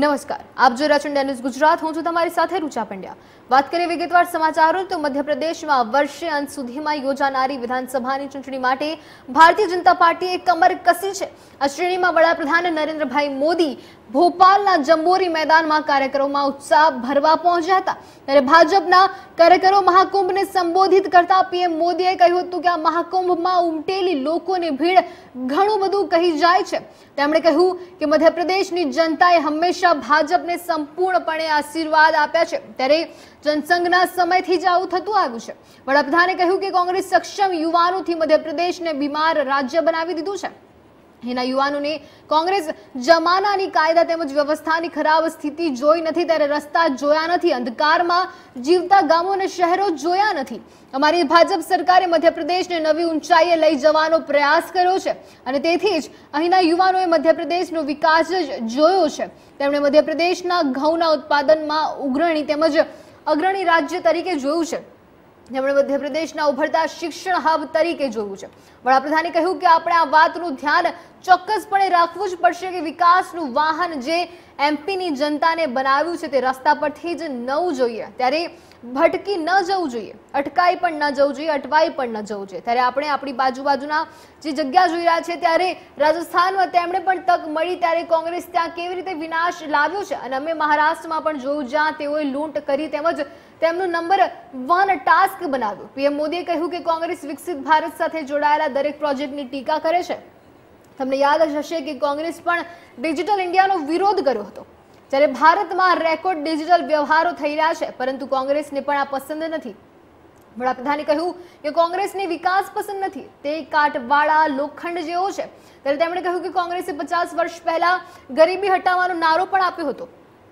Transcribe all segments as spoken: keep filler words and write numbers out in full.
નમસ્કાર, આપ જોઈ રહ્યા છો ઇન્ડિયા ન્યૂઝ ગુજરાત। હું છું તમારી સાથે રુચા પંડ્યા। વાત કરીએ વિગતવાર સમાચારો તો મધ્યપ્રદેશમાં વર્ષે અંત સુધીમાં યોજાનારી વિધાનસભાની ચૂંટણી માટે ભારતીય જનતા પાર્ટીએ કમર કસી છે। આ શ્રેણીમાં વડાપ્રધાન નરેન્દ્રભાઈ મોદી ભોપાલના જંબોરી મેદાનમાં કાર્યકરોમાં ઉત્સાહ ભરવા પહોંચ્યા હતા। ત્યારે ભાજપના કાર્યકરો મહાકુંભને સંબોધિત કરતા પીએમ મોદીએ કહ્યું હતું કે આ મહાકુંભમાં ઉમટેલી લોકોની ભીડ ઘણું બધું કહી જાય છે। તેમણે કહ્યું કે મધ્યપ્રદેશની જનતાએ હંમેશા ભાજપને સંપૂર્ણપણે આશીર્વાદ આપ્યા છે। ત્યારે जनसंघना समय थी ज आवुं थतुं आव्युं छे। वडाप्रधाने कह्युं के कोंग्रेस सक्षम युवानोथी मध्यप्रदेशने बीमार राज्य बनावी दीधुं छे। एना युवानोने कोंग्रेस जमानानी कायदा तेमज व्यवस्थानी खराब स्थिति जोई नथी, त्यारे रस्ता जोया नथी, अंधकारमां जीवता गामो अने शहेरो जोया नथी। अमारी भाजप सरकारे मध्यप्रदेशने नवी ऊंचाईए लई जवानो प्रयास कर्यो छे अने तेथी ज अहींना युवानोए मध्यप्रदेशनो विकास ज जोयो छे। तेमणे मध्यप्रदेशना घऊना उत्पादनमां उग्रणी तेमज अग्रणी राज्य तरीके जोयुं छे। તેમણે મધ્યપ્રદેશના ઉભરતા શિક્ષણ હબ તરીકે જોયું છે। વડાપ્રધાને કહ્યું કે આપણે આ વાતનું ધ્યાન ચોક્કસપણે રાખવું જ પડશે કે વિકાસનું વાહન જે એમપીની જનતાને બનાવ્યું છે તે રસ્તા પરથી જ નવું જોઈએ, ત્યારે ભટકી ન જવું જોઈએ, અટકાઈ પણ ન જવું જોઈએ, અટવાઈ પણ ન જવું જોઈએ। ત્યારે આપણે આપણી બાજુબાજુના જે જગ્યા જોઈ રહ્યા છે, ત્યારે રાજસ્થાનમાં તેમણે પણ તક મળી ત્યારે કોંગ્રેસ ત્યાં કેવી રીતે વિનાશ લાવ્યો છે અને અમે મહારાષ્ટ્રમાં પણ જોયું જ્યાં તેઓએ લૂંટ કરી તેમજ તેમનું નંબર वन टास्क बनाव्યું। पीएम मोदीए કહ્યું કે કોંગ્રેસ વિકસિત ભારત સાથે જોડાયેલા દરેક પ્રોજેક્ટની ટીકા કરે છે। તમને યાદ જ હશે કે કોંગ્રેસ પણ ડિજિટલ ઇન્ડિયાનો વિરોધ કર્યો હતો, જ્યારે ભારતમાં રેકોર્ડ ડિજિટલ વ્યવહારો થઈ રહ્યા છે, પરંતુ કોંગ્રેસને પણ આ પસંદ નથી। વડાપ્રધાને કહ્યું કે કોંગ્રેસને વિકાસ પસંદ નથી, તે કાટવાળા લોખંડ જેવો છે। ત્યારે તેમણે કહ્યું કે કોંગ્રેસે પચાસ વર્ષ પહેલા ગરીબી હટાવવાનો નારો પણ આપ્યો હતો।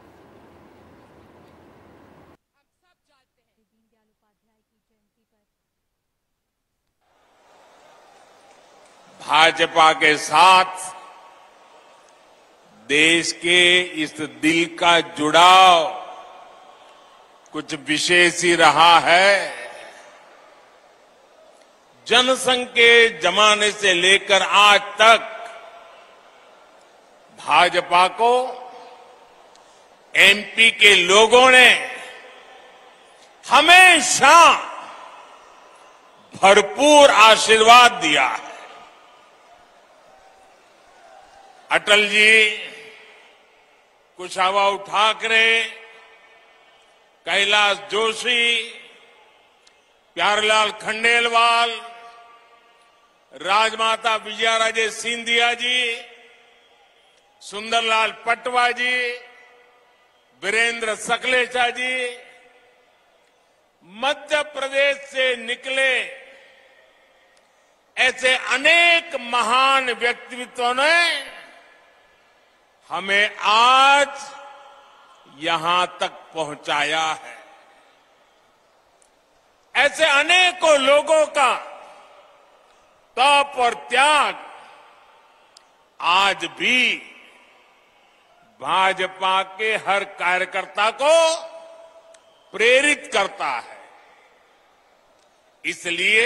भाजपा के साथ देश के इस दिल का जुड़ाव कुछ विशेष ही रहा है। जनसंघ के जमाने से लेकर आज तक भाजपा को एमपी के लोगों ने हमेशा भरपूर आशीर्वाद दिया है। अटल जी, कुशाभाऊ ठाकरे, कैलाश जोशी, प्यारेलाल खंडेलवाल, राजमाता विजयाराजे सिंधिया जी, सुंदरलाल पटवा जी, वीरेंद्र सकलेचा जी, मध्य प्रदेश से निकले ऐसे अनेक महान व्यक्तित्वों ने हमें आज यहां तक पहुंचाया है। ऐसे अनेकों लोगों का तप और त्याग आज भी भाजपा के हर कार्यकर्ता को प्रेरित करता है। इसलिए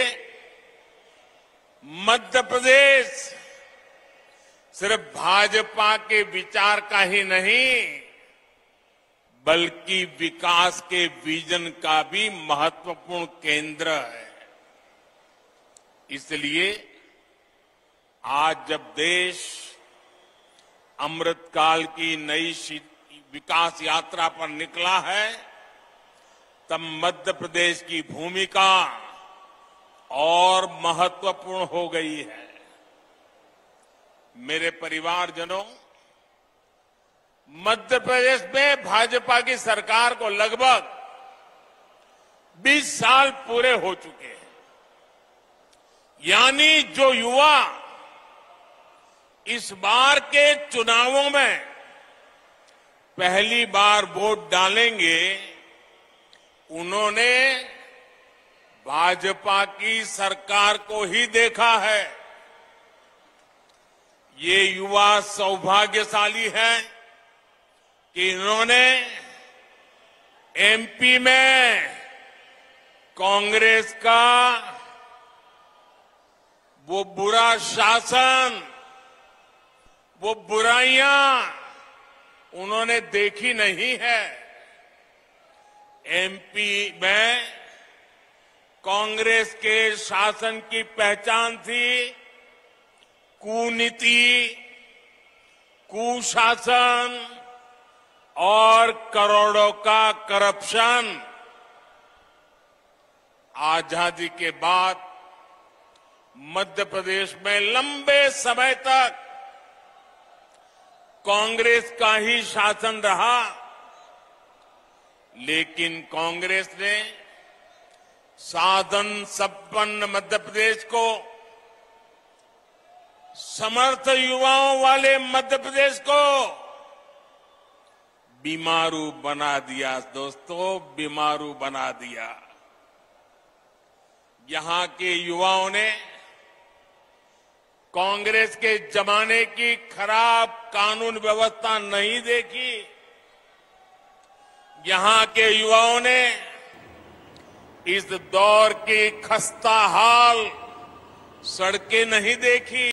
मध्य प्रदेश सिर्फ भाजपा के विचार का ही नहीं, बल्कि विकास के विजन का भी महत्वपूर्ण केंद्र है। इसलिए आज जब देश अमृतकाल की नई विकास यात्रा पर निकला है, तब मध्य प्रदेश की भूमिका और महत्वपूर्ण हो गई है। मेरे परिवारजनों, मध्य प्रदेश में भाजपा की सरकार को लगभग बीस साल पूरे हो चुके हैं। यानी जो युवा इस बार के चुनावों में पहली बार वोट डालेंगे, उन्होंने भाजपा की सरकार को ही देखा है। ये युवा सौभाग्यशाली है कि इन्होंने एमपी में कांग्रेस का वो बुरा शासन, वो बुराइयां उन्होंने देखी नहीं है। एमपी में कांग्रेस के शासन की पहचान थी कुनीति, कुशासन और करोड़ों का करप्शन। आजादी के बाद मध्य प्रदेश में लंबे समय तक कांग्रेस का ही शासन रहा, लेकिन कांग्रेस ने साधन संपन्न मध्य प्रदेश को, समर्थ युवाओं वाले मध्य प्रदेश को बीमारू बना दिया। दोस्तों, बीमारू बना दिया। यहां के युवाओं ने कांग्रेस के जमाने की खराब कानून व्यवस्था नहीं देखी। यहां के युवाओं ने इस दौर की खस्ता हाल सड़कें नहीं देखी।